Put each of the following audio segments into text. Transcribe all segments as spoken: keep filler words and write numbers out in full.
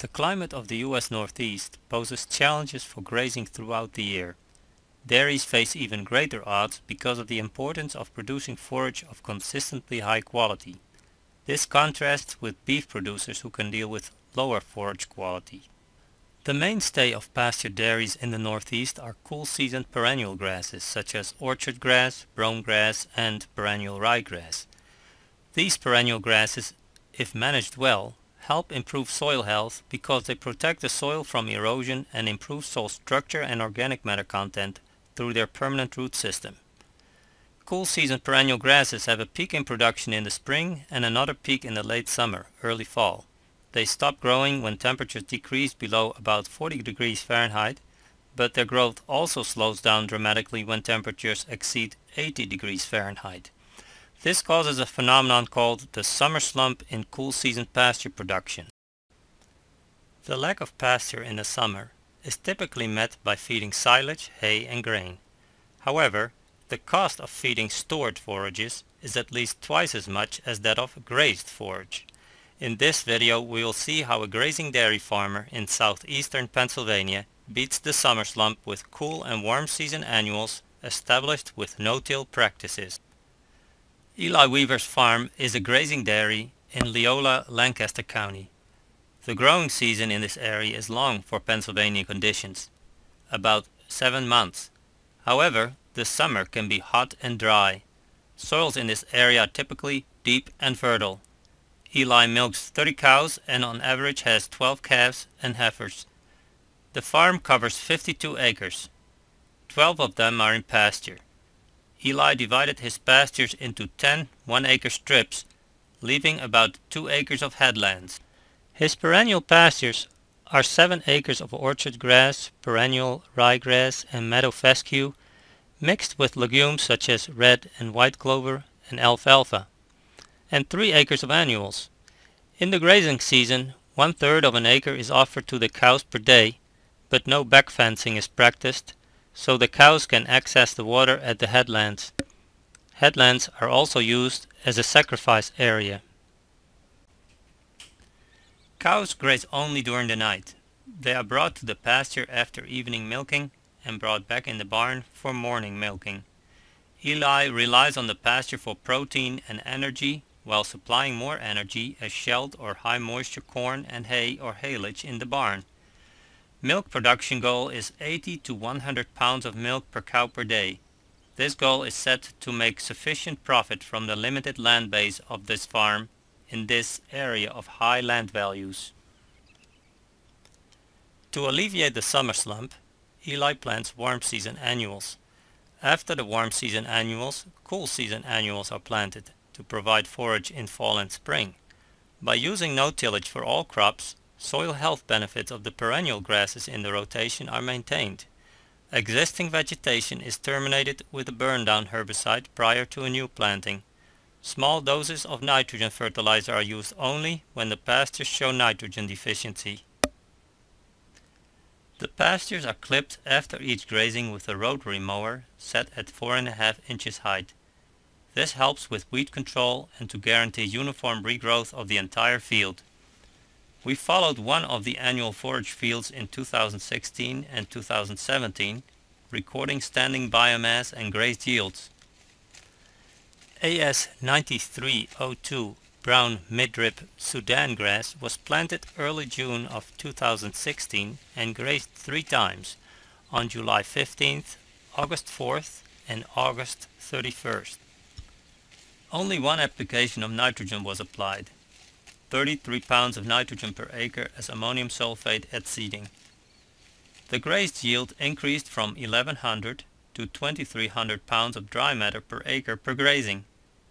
The climate of the U S Northeast poses challenges for grazing throughout the year. Dairies face even greater odds because of the importance of producing forage of consistently high quality. This contrasts with beef producers who can deal with lower forage quality. The mainstay of pasture dairies in the Northeast are cool-season perennial grasses such as orchard grass, brome grass, and perennial ryegrass. These perennial grasses, if managed well, help improve soil health because they protect the soil from erosion and improve soil structure and organic matter content through their permanent root system. Cool-season perennial grasses have a peak in production in the spring and another peak in the late summer, early fall. They stop growing when temperatures decrease below about forty degrees Fahrenheit, but their growth also slows down dramatically when temperatures exceed eighty degrees Fahrenheit. This causes a phenomenon called the summer slump in cool-season pasture production. The lack of pasture in the summer is typically met by feeding silage, hay, and grain. However, the cost of feeding stored forages is at least twice as much as that of grazed forage. In this video we will see how a grazing dairy farmer in southeastern Pennsylvania beats the summer slump with cool and warm season annuals established with no-till practices. Eli Weaver's farm is a grazing dairy in Leola, Lancaster County. The growing season in this area is long for Pennsylvania conditions, about seven months. However, the summer can be hot and dry. Soils in this area are typically deep and fertile. Eli milks thirty cows and on average has twelve calves and heifers. The farm covers fifty-two acres. twelve of them are in pasture. Eli divided his pastures into ten one-acre strips, leaving about two acres of headlands. His perennial pastures are seven acres of orchard grass, perennial ryegrass, and meadow fescue, mixed with legumes such as red and white clover and alfalfa, and three acres of annuals. In the grazing season, one-third of an acre is offered to the cows per day, but no back fencing is practiced, so the cows can access the water at the headlands. Headlands are also used as a sacrifice area. Cows graze only during the night. They are brought to the pasture after evening milking and brought back in the barn for morning milking. Eli relies on the pasture for protein and energy while supplying more energy as shelled or high moisture corn and hay or haylage in the barn. Milk production goal is eighty to one hundred pounds of milk per cow per day. This goal is set to make sufficient profit from the limited land base of this farm in this area of high land values. To alleviate the summer slump, Eli plants warm season annuals. After the warm season annuals, cool season annuals are planted to provide forage in fall and spring. By using no-tillage for all crops, soil health benefits of the perennial grasses in the rotation are maintained. Existing vegetation is terminated with a burn-down herbicide prior to a new planting. Small doses of nitrogen fertilizer are used only when the pastures show nitrogen deficiency. The pastures are clipped after each grazing with a rotary mower set at four and a half inches height. This helps with weed control and to guarantee uniform regrowth of the entire field. We followed one of the annual forage fields in two thousand sixteen and two thousand seventeen, recording standing biomass and grazed yields. A S ninety-three oh two brown midrib Sudan grass was planted early June of two thousand sixteen and grazed three times on July fifteenth, August fourth, and August thirty-first. Only one application of nitrogen was applied, thirty-three pounds of nitrogen per acre as ammonium sulfate at seeding. The grazed yield increased from eleven hundred to twenty-three hundred pounds of dry matter per acre per grazing.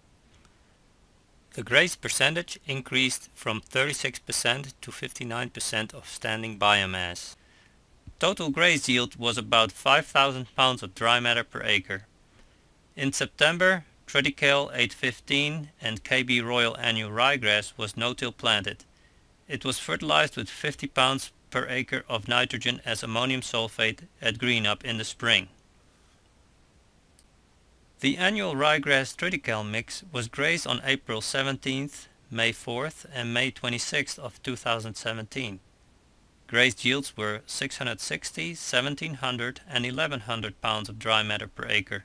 The grazed percentage increased from thirty-six percent to fifty-nine percent of standing biomass. Total grazed yield was about five thousand pounds of dry matter per acre. In September, Triticale eight fifteen and K B Royal Annual Ryegrass was no-till planted. It was fertilized with fifty pounds per acre of nitrogen as ammonium sulfate at green-up in the spring. The annual ryegrass triticale mix was grazed on April seventeenth, May fourth and May twenty-sixth of two thousand seventeen. Grazed yields were six hundred sixty, seventeen hundred and eleven hundred pounds of dry matter per acre.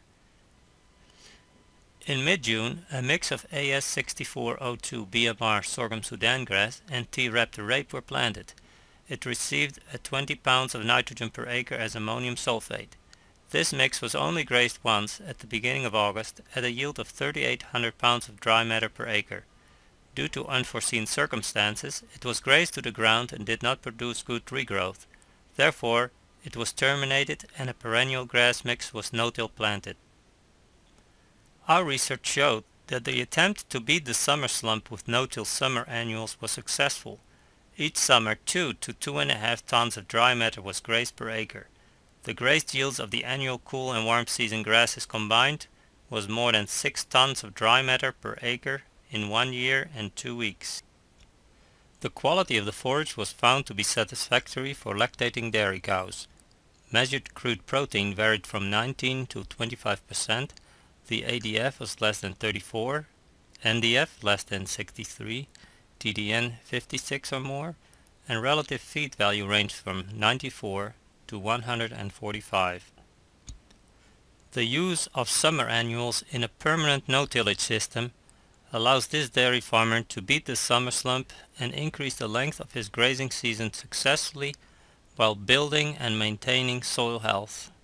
In mid-June, a mix of A S sixty-four oh two B M R sorghum Sudan grass and T. raptor rape were planted. It received at twenty pounds of nitrogen per acre as ammonium sulfate. This mix was only grazed once at the beginning of August at a yield of thirty-eight hundred pounds of dry matter per acre. Due to unforeseen circumstances, it was grazed to the ground and did not produce good regrowth. Therefore, it was terminated and a perennial grass mix was no-till planted. Our research showed that the attempt to beat the summer slump with no-till summer annuals was successful. Each summer two to two and a half tons of dry matter was grazed per acre. The grazed yields of the annual cool and warm season grasses combined was more than six tons of dry matter per acre in one year and two weeks. The quality of the forage was found to be satisfactory for lactating dairy cows. Measured crude protein varied from nineteen to twenty-five percent, the A D F was less than thirty-four, N D F less than sixty-three, T D N fifty-six or more, and relative feed value ranged from ninety-four to one hundred forty-five. The use of summer annuals in a permanent no-tillage system allows this dairy farmer to beat the summer slump and increase the length of his grazing season successfully while building and maintaining soil health.